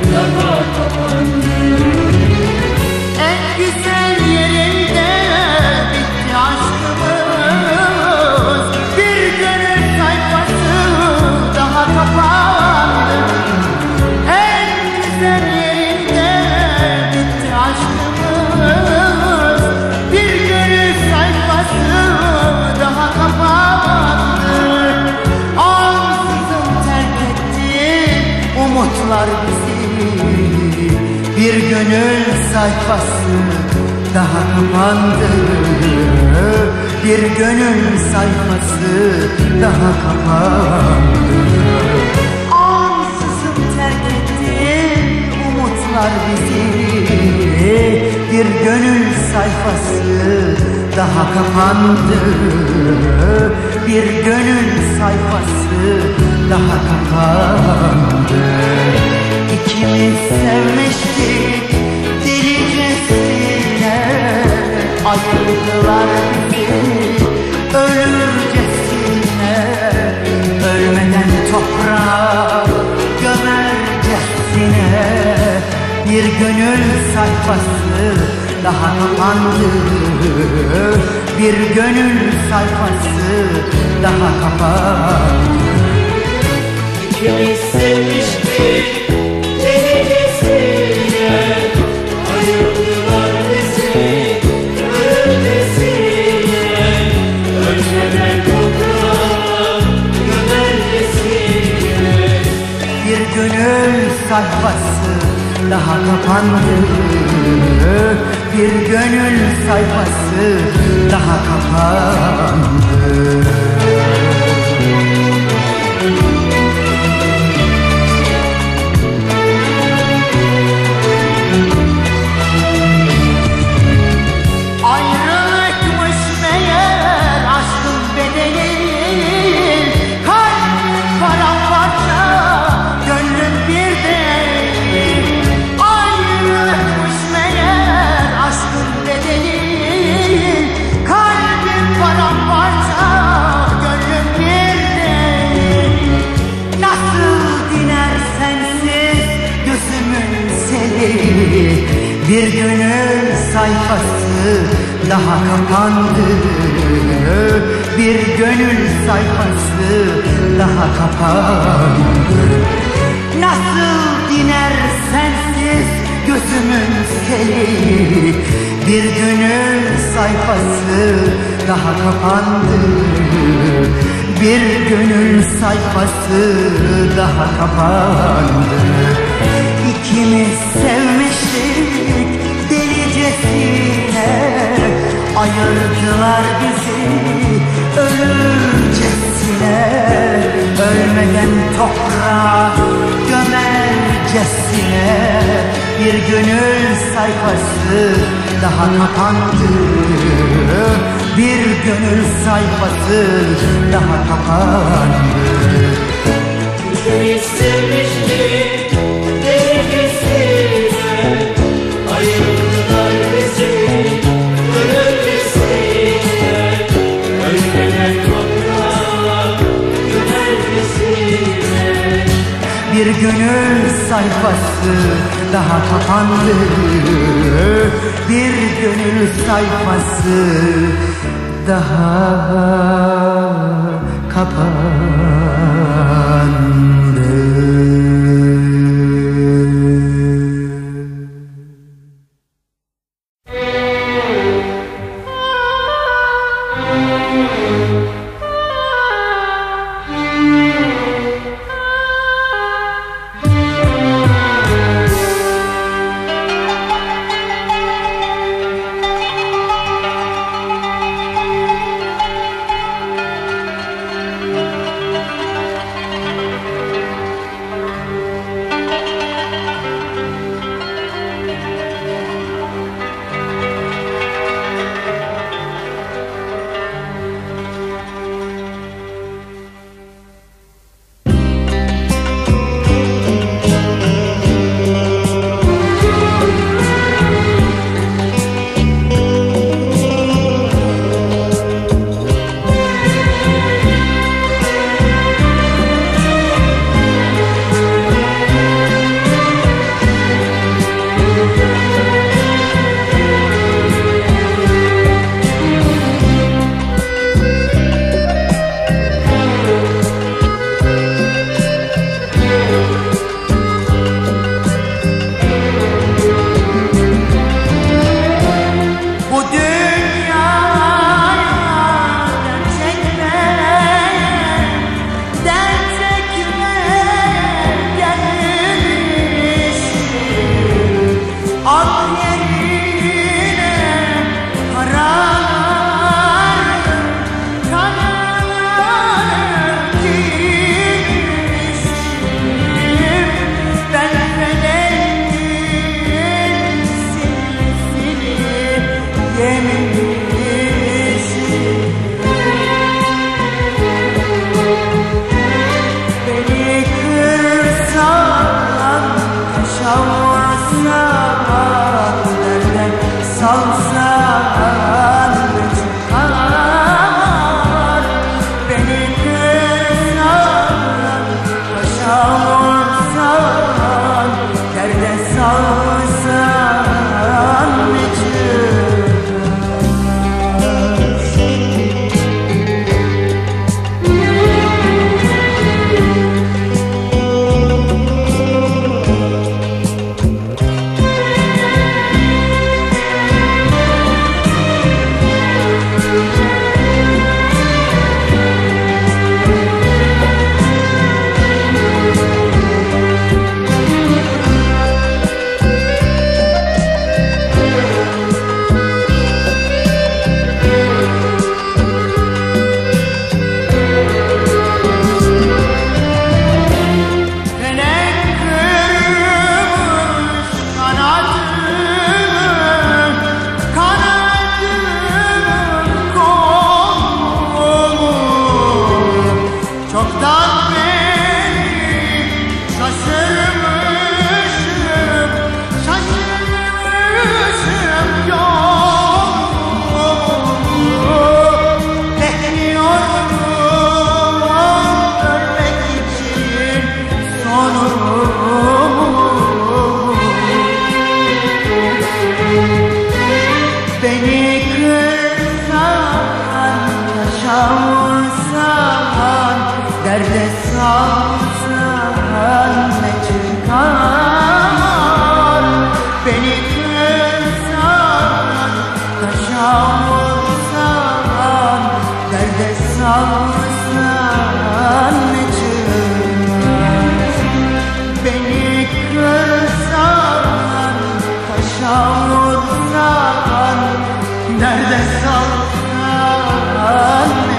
daha kapandı. En güzel yerinde bitti aşkımız, bir gönül sayfası daha kapandı. En güzel yerinde bitti aşkımız, bir gönül sayfası daha kapandı. Ansızın terk etti umutlar bizi, bir gönül sayfası daha kapandı. Bir gönül sayfası daha kapandı. Ansızın terk etti umutlar bizi, bir gönül sayfası daha kapandı. Bir gönül sayfası daha kapandı. İkimiz sevmiştik delicesine, ayırdılar bizi ölürcesine. Ölmeden toprağa gömercesine, bir gönül sayfası daha kapandı. Bir gönül sayfası daha kapandı. İkimiz sevmiştik delicesine, ayırdılar bizi ölümcesine. Ölmeden toprağa gömercesine, bir gönül sayfası daha kapandı. Bir gönül sayfası daha kapandı. Ayrılıkmış meğer aşkın bedeli, kalbim paramparça, gönlüm bir değil. Ayrılıkmış meğer aşkın bedeli, kalbim paramparça, gönlüm bir değil. Nasıl diner sensiz gözümün seli, bir gönül sayfası daha kapandı. Bir gönül sayfası daha kapandı. Nasıl diner sensiz gözümün seli, bir gönül sayfası daha kapandı. Bir gönül sayfası daha kapandı. İkimiz sevmiştik delicesine, ayırdılar bizi ölürcesine. Ölmeden toprağa gömercesine, bir gönül sayfası daha kapandı. Bir gönül sayfası daha kapandı. İkimiz sevmiştik delicesine, ayırdılar bizi ölümcesine. Ölmeden toprağa gömercesine, bir gönül sayfası daha kapandı. Bir gönül sayfası daha kapandı. vursan, derde salsan ne çıkar? Beni kırsan, taşa vursan, derde salsan ne çıkar? Beni kırsan, taşa vursan, derde salsan ne çıkar? Beni kırsan, taşa vursan, derde salsan ne çıkar? Beni kırsan, taşa vursan, derde salsan ne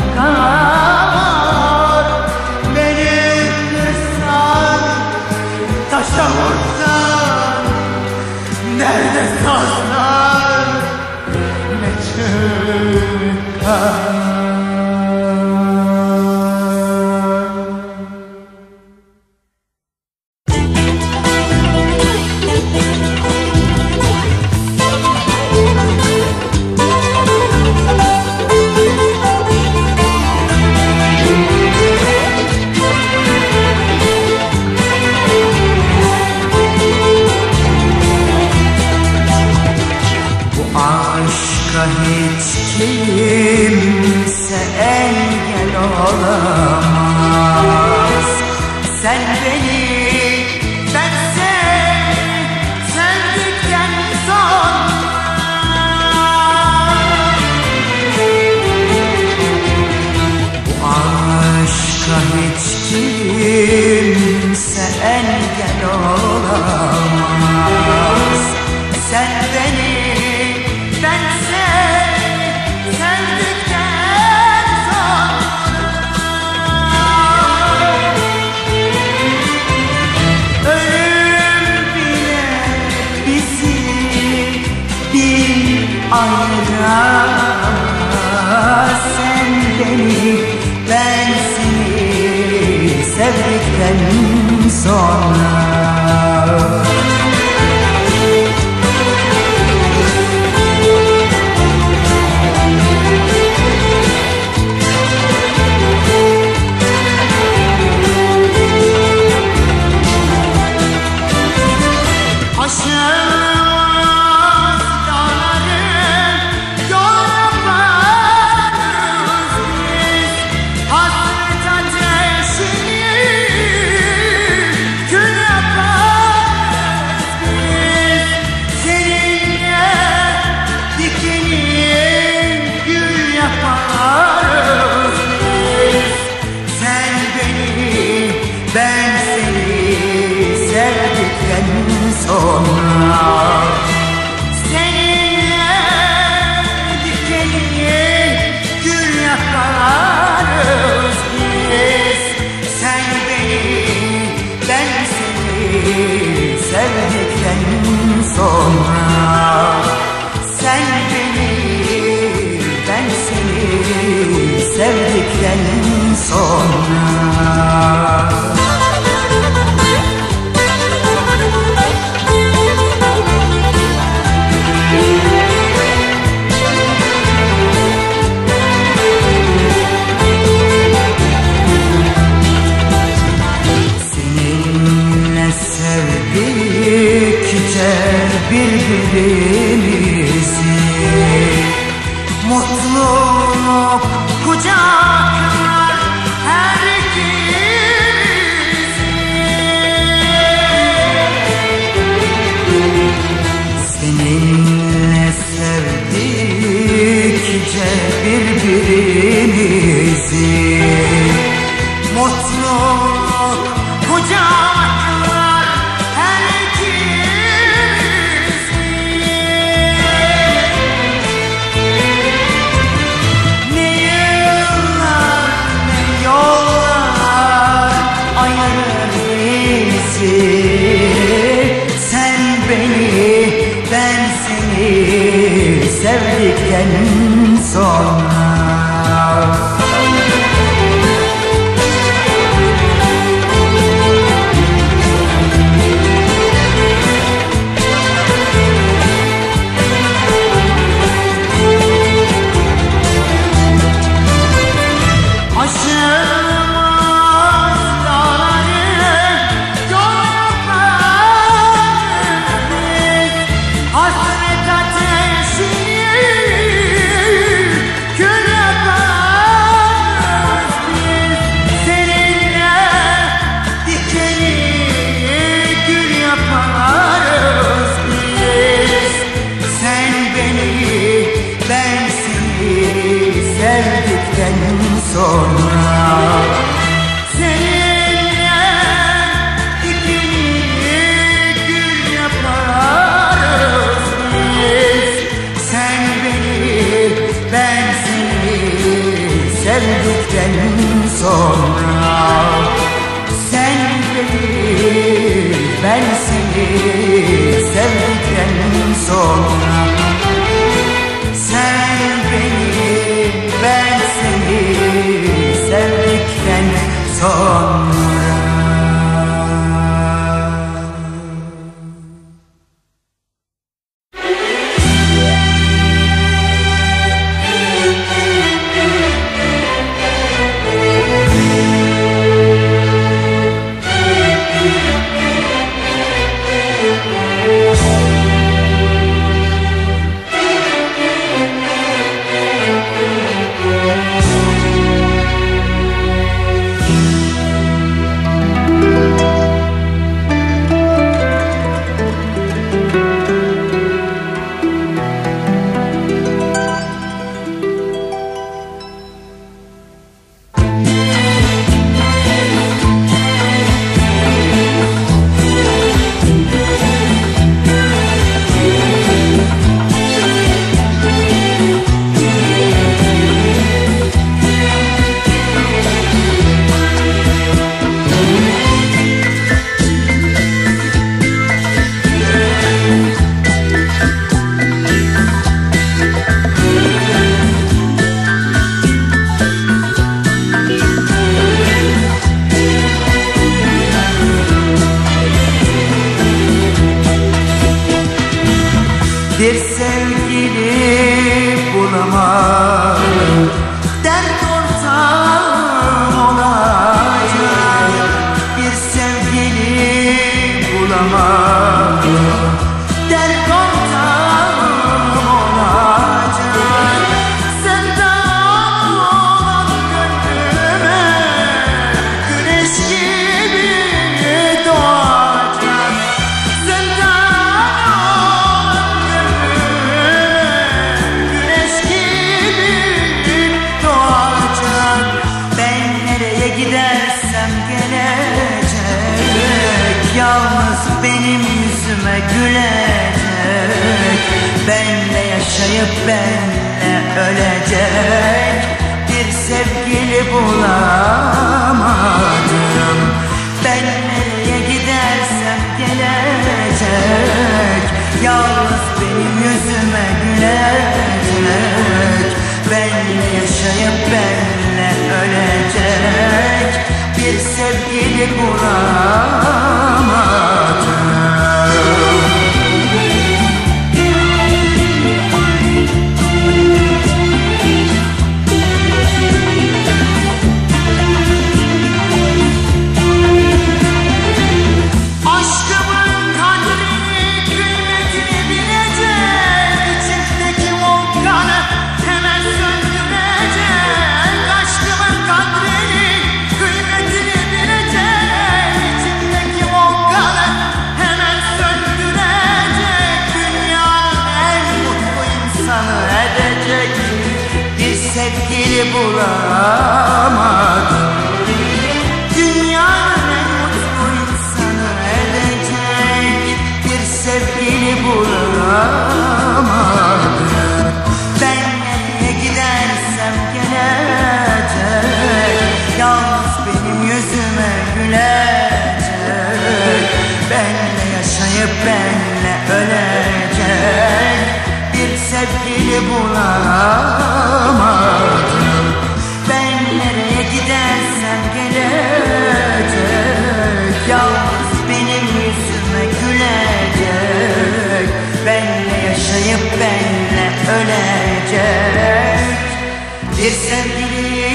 çıkar? Beni kırsan, taşa vursan, derde salsan ne çıkar? Hiç kimse engel olamaz. Sen beni, ben seni sevdikten sonra bu aşka hiç kimse engel olamaz. Sen beni, ben sevdikten sonra ölüm bile bizi bir ayıramaz. Sen beni, ben seni sevdikten sonra sevdikten sonra sevdikçe birbirimizi, mutluluk kucaklar her ikimizi. Seninle sevdikçe birbirimizi, mutluluk kucaklar her ikimizi. Ne yıllar ne yollar ayırır bizi. Sen beni, ben seni sevdikten sonra. Sonra seninle ikimiz gül yaparız biz. Sen beni, ben seni sevdikten sonra. Sen beni, ben seni sevdikten sonra. Sen beni, ben seni sevdikten sonra. Bir sevgili bulamam, dert ortağım olacak. Bir sevgili bulamam, dert ortağım olacak. Senden olan gönlüme güneş gibi doğacak. Yalnız benim yüzüme gülecek, benle yaşayıp benle ölecek. Bir sevgili bulamadım, ben nereye gidersem gelecek. Yalnız benim yüzüme gülecek, benle yaşayıp benle ölecek. Bir sevgili bulamadım. Aşkımın bulamadım. Dünyanın en mutlu insanı edecek bir sevgili bulamadım. Ben nereye gidersem gelecek, yalnız benim yüzüme gülecek. Benle yaşayıp benle ölecek bir sevgili bulamadım. Ben nereye gidersem gelecek, yalnız benim yüzüme gülecek. Benle yaşayıp benle ölecek bir sevgili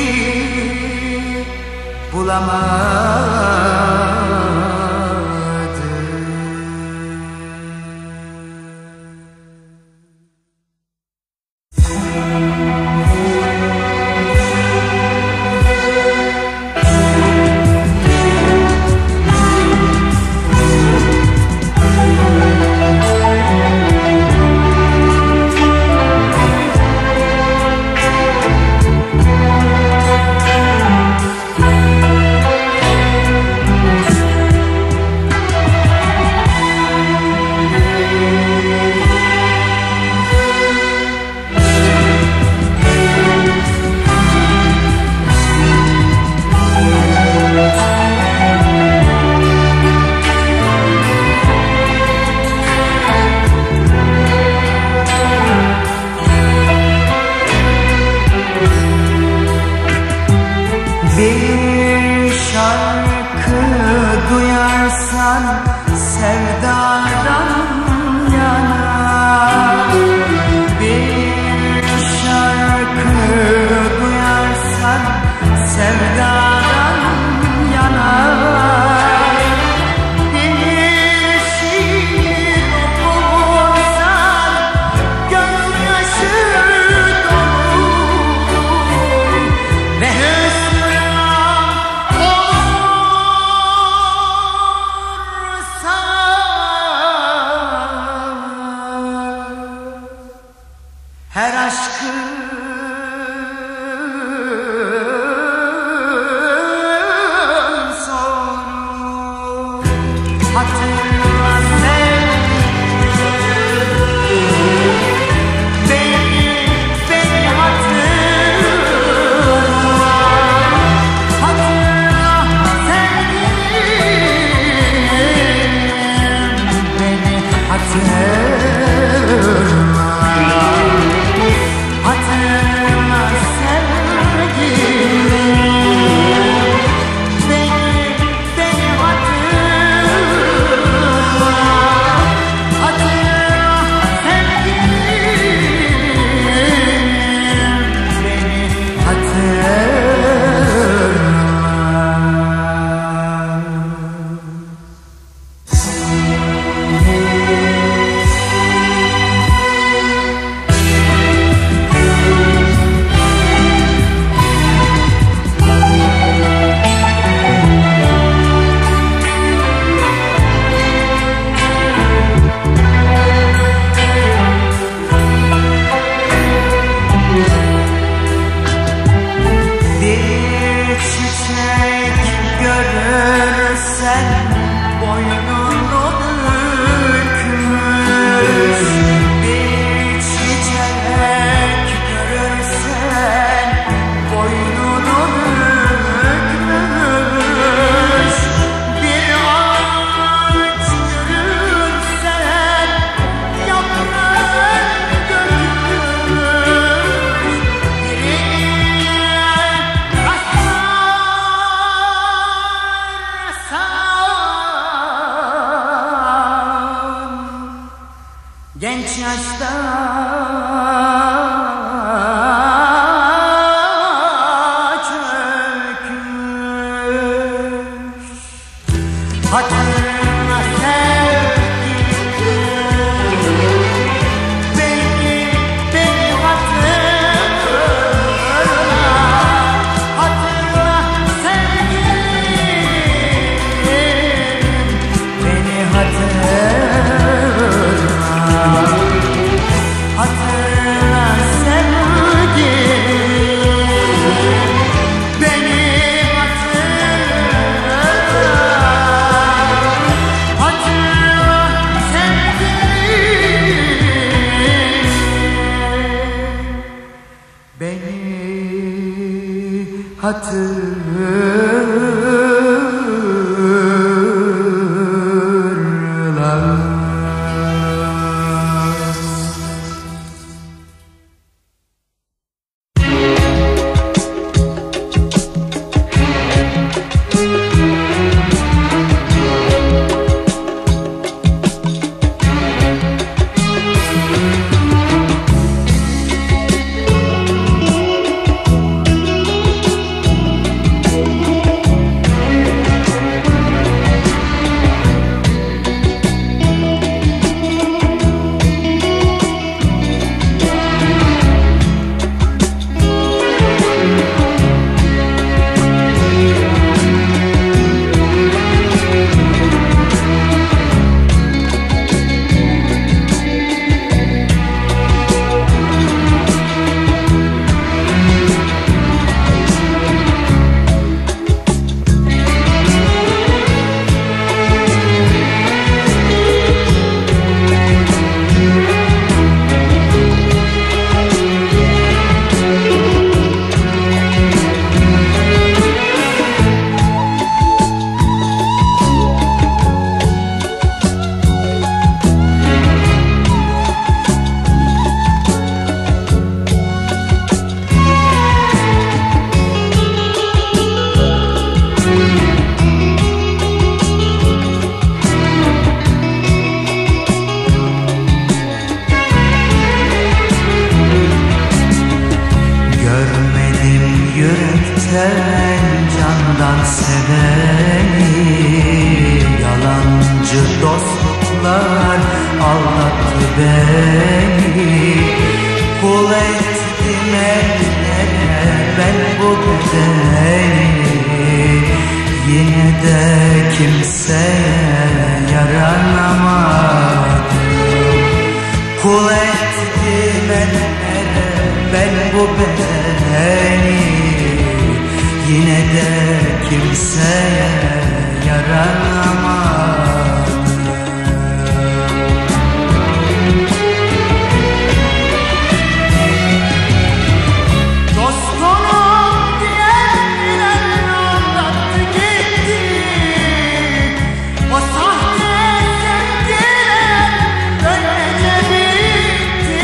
bulamadım. Bir şarkı duyarsan sevdadan yana, bir şarkı duyarsan sevdadan yana, bir şiir okursan gözyaşı dolu ve her aşkın sonu hatırla beni hatırla, hatırla sevgilim, beni hatırla. Hatırla sevgilim, beni hatırla, hatırla sevgilim, beni hatırla. Bir çiçek görürsen boynunu bükmüş, bir çiçek görürsen boynunu bükmüş, bir ağaç görürsen yaprağı dökmüş, genç yaşta çökmüş. Hatırla sevgilim, beni hatırla, hatırla sevgilim, beni hatırla. Hatırla hatırlar. Candan seveni yalancı dostluklar aldattı beni. Kul ettim ellere ben bu bedeni, yine de kimseye yaranamadım. Kul ettim ellere ben bu bedeni, yine de kimseye yaranamadım. Dostunum diyenler aldattı gitti. O sahte sevgiler böylece bitti.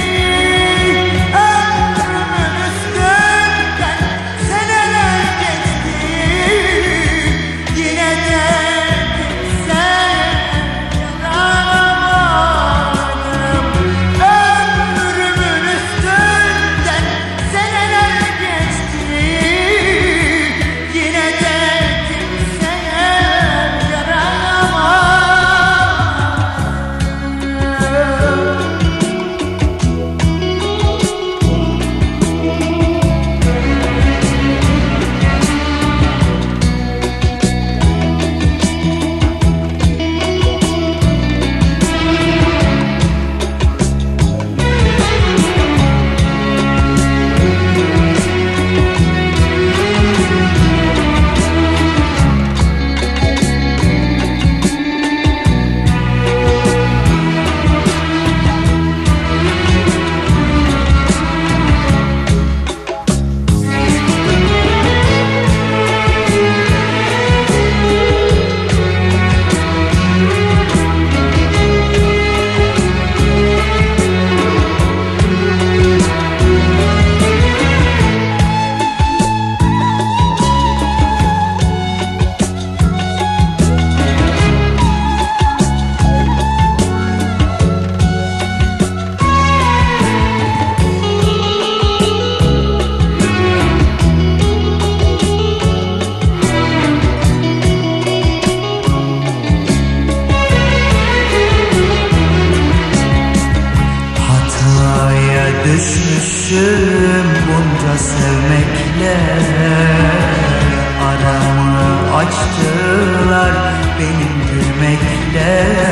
Ömrümün üstünden seneler geçti. Yine de kimseye yaranamadım. Ömrümün üstünden seneler geçti. Yine de kimseye düşmüşüm bunca sevmekle. Aramı açtılar benim gülmekle.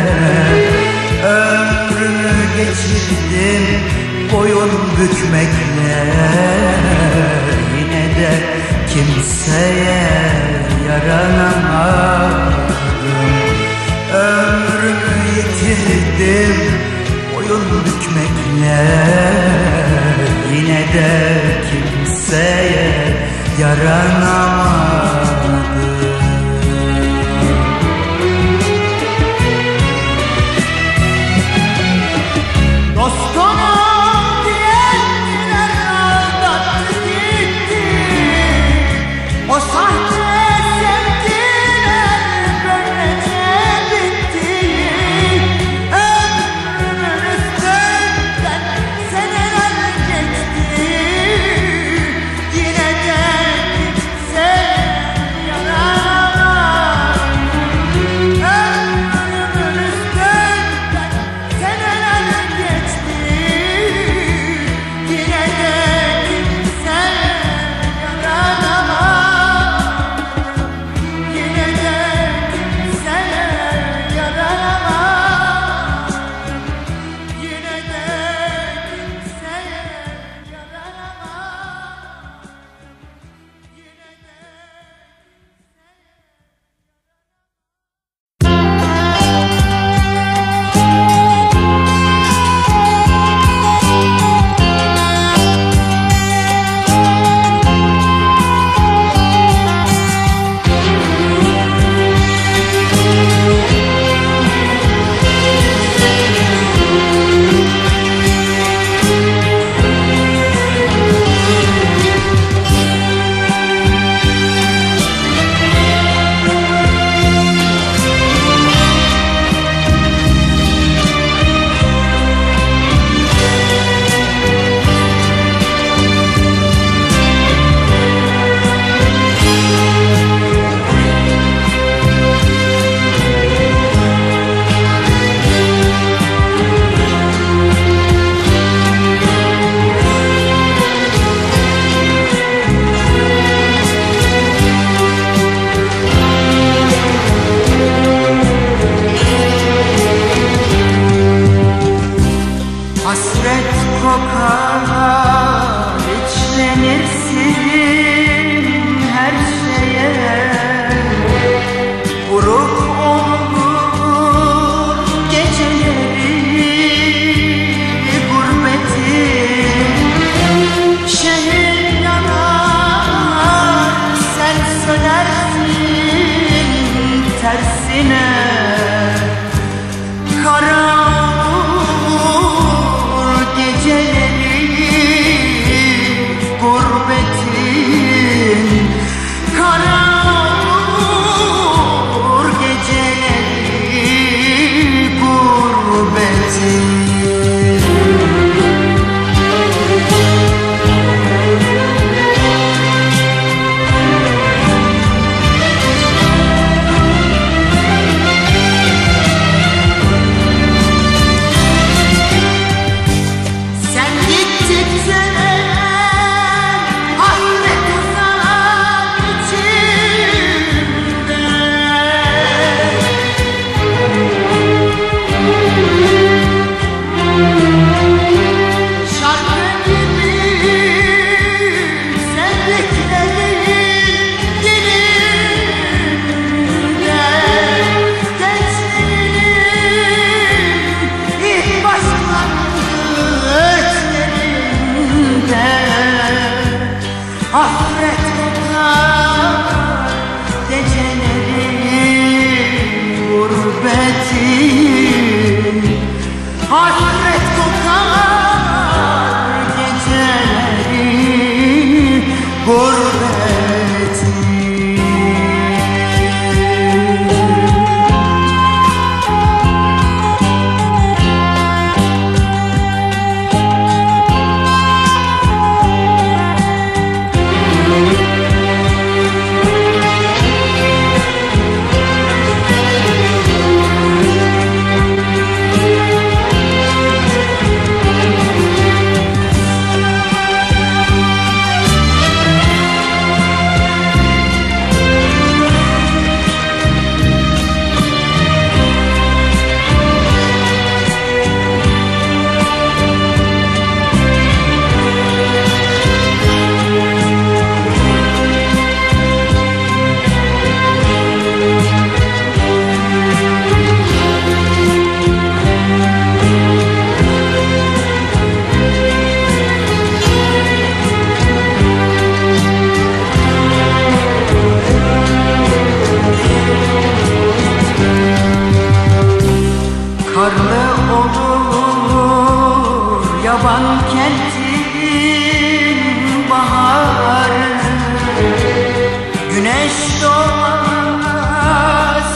Ömrümü geçirdim boyun bükmekle. Yine de kimseye yaranamadım. Ömrümü yitirdim boyun bükmekle. Yine de kimseye yaranamadı. Dostunum diyenler aldattı gitti. O sahte sevgiler böylece bitti. Ömrümün üstünden seneler geçti. Yine de kimse yaranamaz. Ömrümün üstünden seneler geçti. Yine de kimse yaranamaz. Yine de kimse yaranamaz. Yine de kimse hasret kokar, içlenirsin her şeye. Buruk olur geceleri gurbetin. Şehir yanar, sen sönersin tersine. Kara geceleri gurbetin. Kara olur geceleri gurbetin. Hasret kokar geceleri gurbetin. Hasret kokar geceleri gurbetin. yaban kentin baharı. Güneş doğmaz,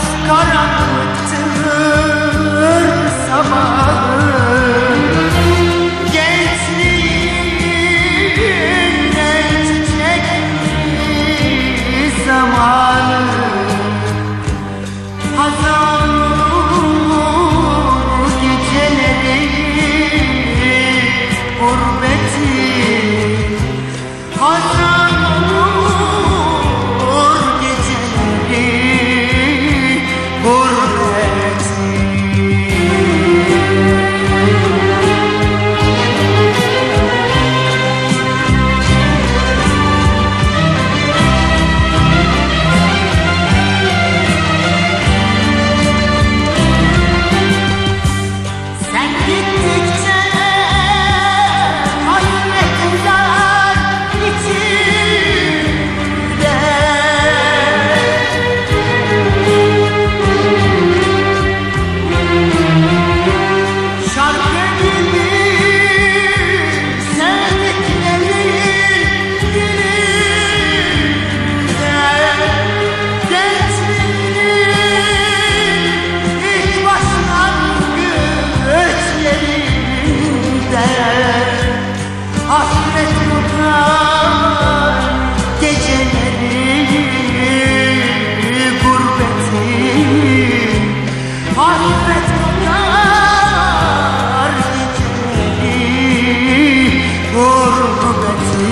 karanlıktır sabahı. Gençliğin en çiçekli zamanı. Hazan olur geceleri, gurbeti. Hazan olur geceleri, gurbeti. Sen gittikçe hasret uzar içimde. Şarkı gibi sevdiklerin dilinde. Gençliğin ilk başlangıçlarında hasret kokar geceleri, gurbeti. Hasret kokar geceleri, gurbeti.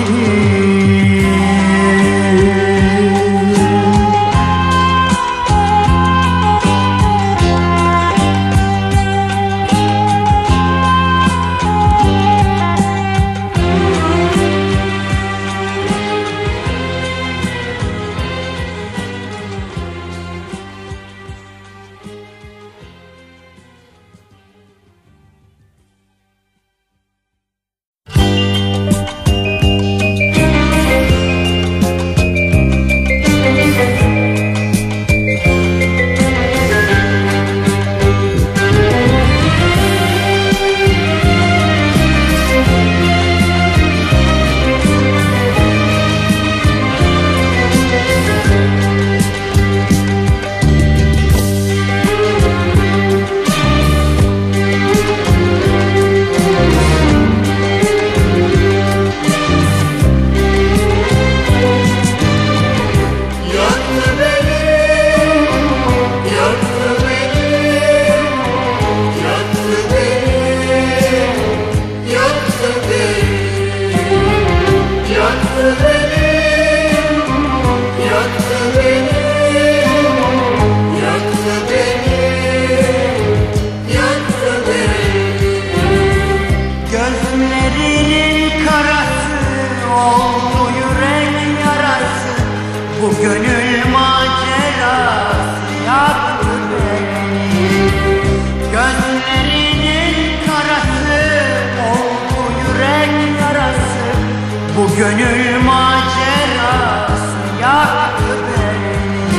Gözlerinin karası oldu yürek yarası. Bu gönül macerası yaktı beni. Gözlerinin karası oldu yürek yarası. Bu gönül macerası yaktı beni.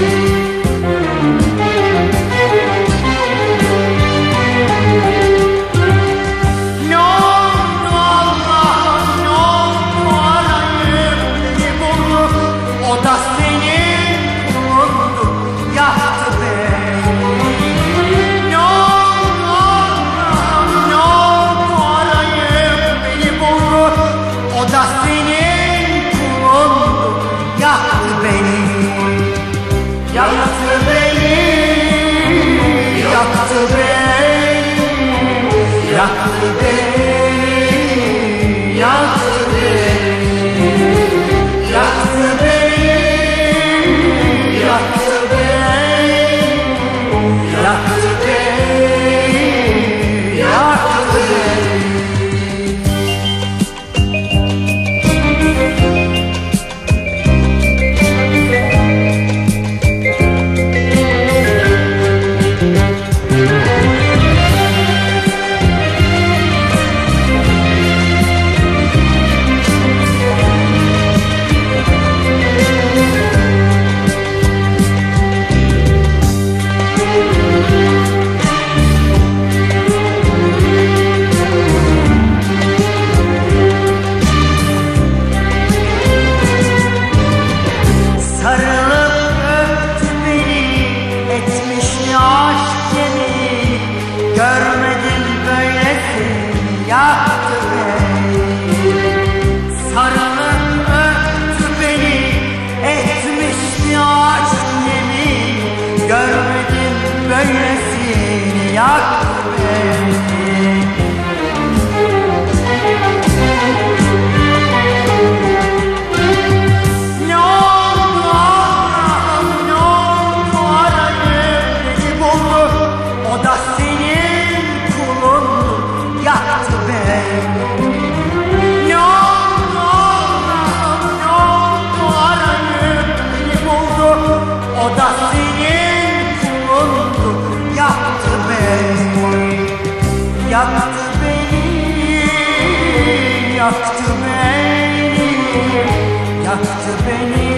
Ne oldu Allah'ım, ne oldu arayıp beni buldu. O da senin kulundu, yaktı beni. Ne oldu Allah'ım, ne oldu arayıp beni buldu. O da senin kulundu, yaktı beni. Yaktı beni, yaktı beni, yaktı beni, yaktı beni, yaktı beni, yaktı beni, yaktı beni, yaktı beni. yaktı beni, yaktı beni,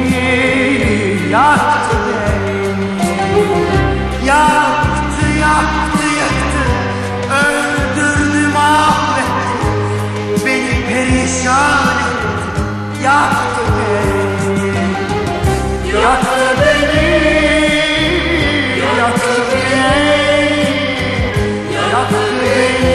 yaktı beni, yaktı, yaktı, yaktı, öldürdü, mahvetti, beni perişan etti, yaktı beni, yaktı beni, yaktı beni, yaktı beni.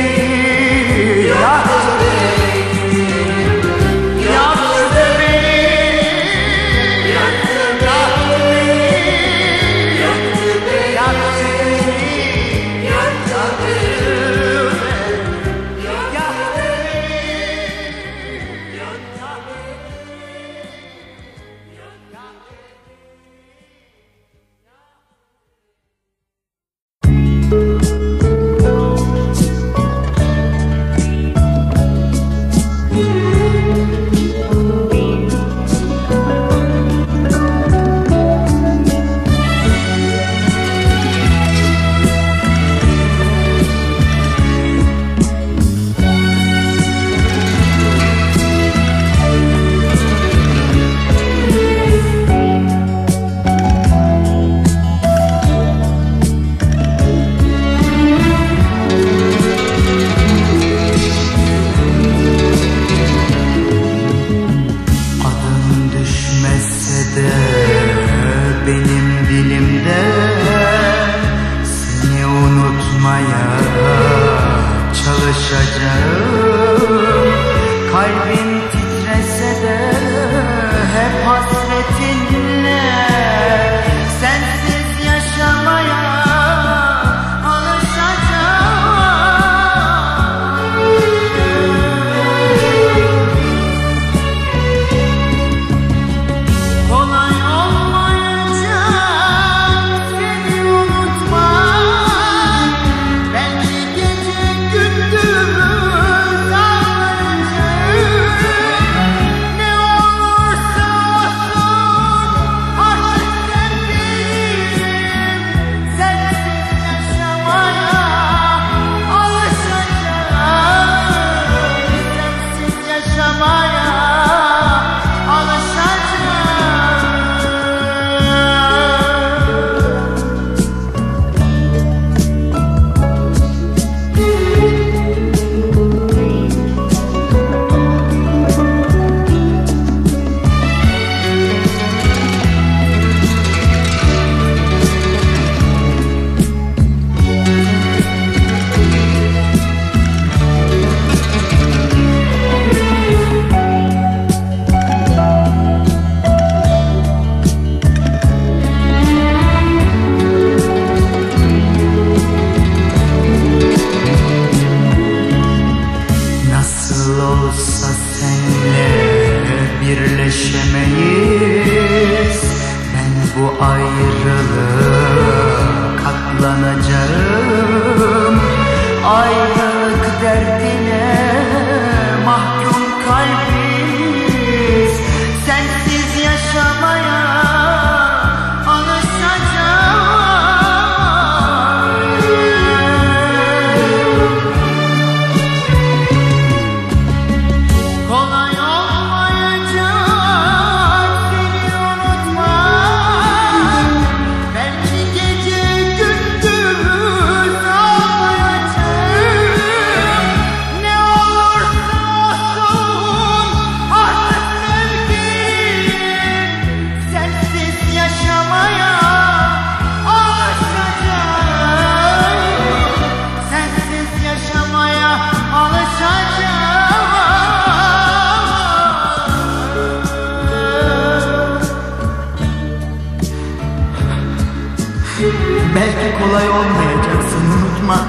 Belki kolay olmayacaksın unutmak.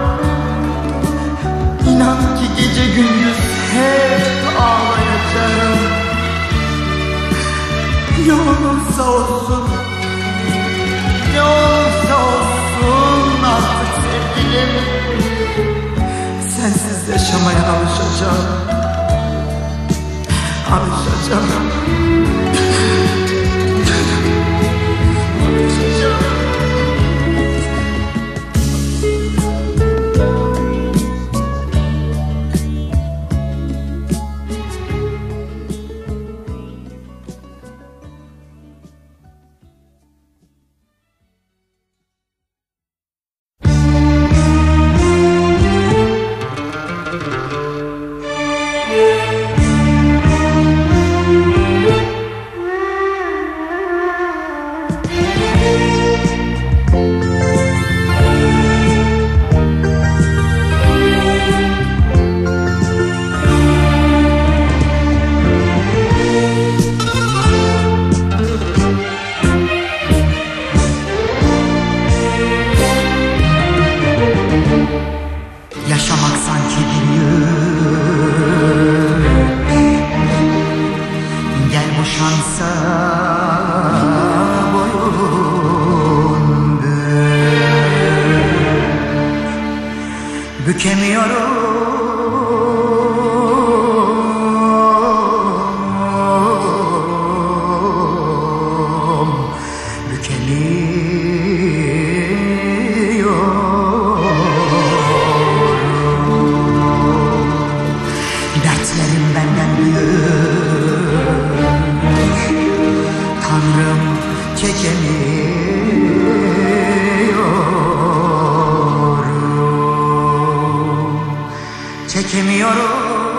İnan ki gece gündüz hep ağlayacağım. Ne olursa olsun, ne olursa olsun artık sevgilim, sensiz yaşamaya alışacağım. Alışacağım. Yaşamak sanki bir yük. Gel bu şansa boyun bük. Bükemiyorum, dertlerim benden büyük, Tanrım çekemiyorum, çekemiyorum,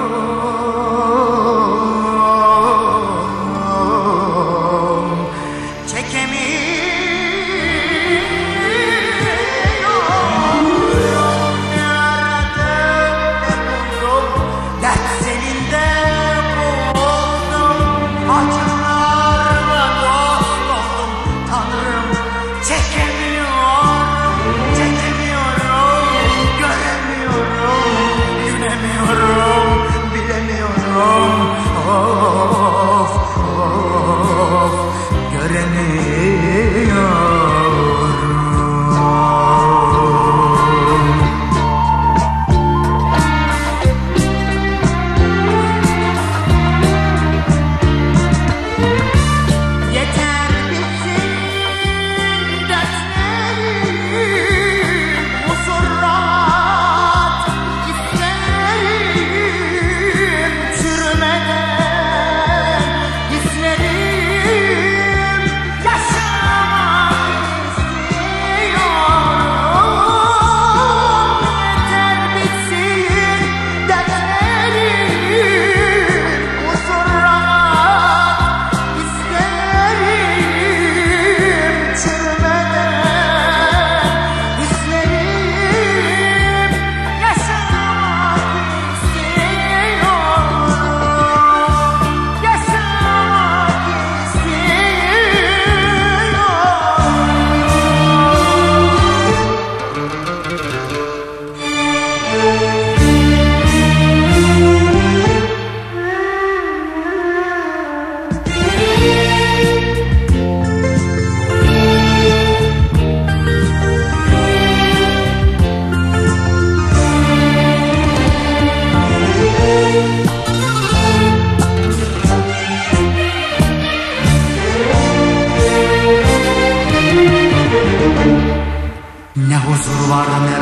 ne huzur var ne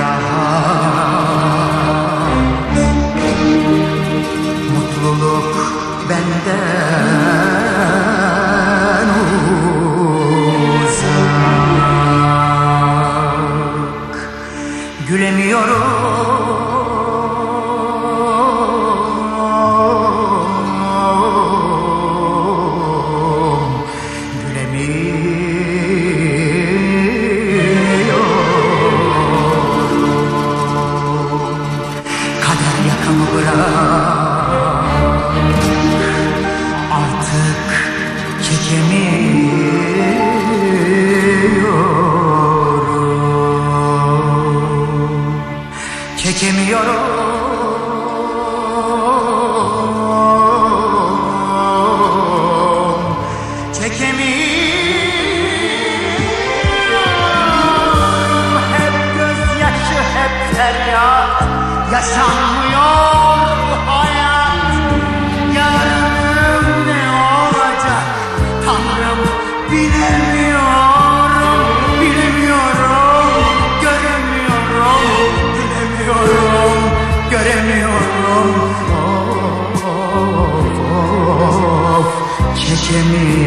rahat, mutluluk benden uzak. Gülemiyorum, artık çekemiyorum, çekemiyorum, çekemiyorum. Hep gözyaşı, hep feryat, yaşanmıyor bu hayat. Yarın ne olacak Tanrım bilemiyorum, bilemiyorum, göremiyorum, bilemiyorum, göremiyorum. Of, çekemiyorum.